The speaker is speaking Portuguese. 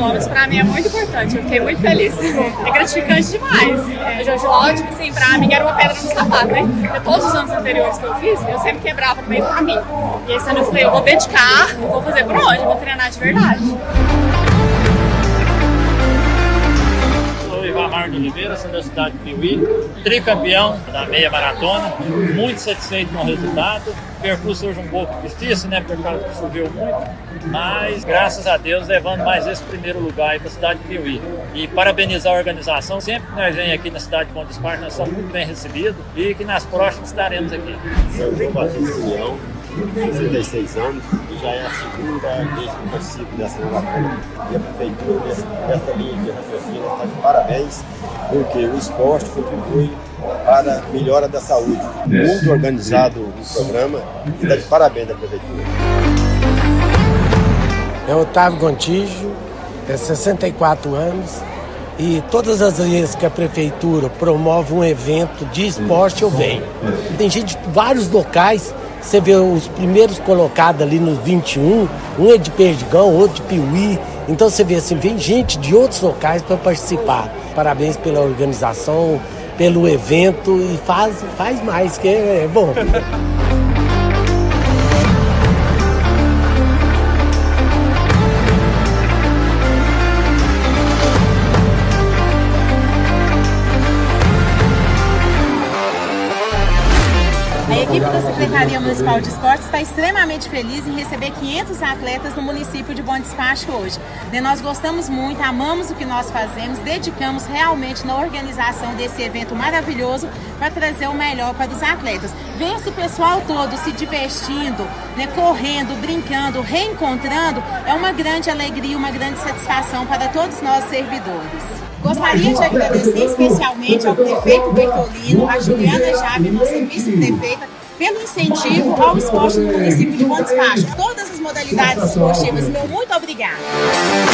quilômetros para mim é muito importante, eu fiquei muito feliz. É gratificante demais. O Jojo, tipo assim, pra mim era uma pedra no sapato, né? Porque todos os anos anteriores que eu fiz, eu sempre quebrava no meio do caminho. E esse ano eu falei, eu vou dedicar, eu vou fazer por onde? Eu vou treinar de verdade. Ivan de Oliveira, sou da cidade de Piuí, tricampeão da meia maratona, muito satisfeito com o resultado. O percurso hoje um pouco difícil, né, por causa que choveu muito, mas graças a Deus levando mais esse primeiro lugar aí para a cidade de Piuí. E parabenizar a organização, sempre que nós vemos aqui na cidade de Ponta Esparta, nós somos muito bem recebidos e que nas próximas estaremos aqui. Eu sou Batista União, 66 anos, e já é a segunda vez que eu participo dessa maratona. E a prefeitura, nessa linha de raciocínio, está de parabéns, porque o esporte contribui para a melhora da saúde. Muito organizado o programa e está de parabéns da prefeitura. É Otávio Gontijo, tem 64 anos, e todas as vezes que a prefeitura promove um evento de esporte, eu venho. Tem gente de vários locais. Você vê os primeiros colocados ali nos 21, um é de Perdigão, outro de Piuí. Então você vê assim, vem gente de outros locais para participar. Parabéns pela organização, pelo evento e faz mais, que é bom. A equipe da Secretaria Municipal de Esportes está extremamente feliz em receber 500 atletas no município de Bom Despacho hoje. Nós gostamos muito, amamos o que nós fazemos, dedicamos realmente na organização desse evento maravilhoso para trazer o melhor para os atletas. Ver esse pessoal todo se divertindo, correndo, brincando, reencontrando, é uma grande alegria, uma grande satisfação para todos nós servidores. Gostaria de agradecer especialmente ao prefeito Bertolino, a Juliana Jabe, nossa vice-prefeita, pelo incentivo ao esporte no município de Bom Despacho. Todas as modalidades esportivas, meu muito obrigada.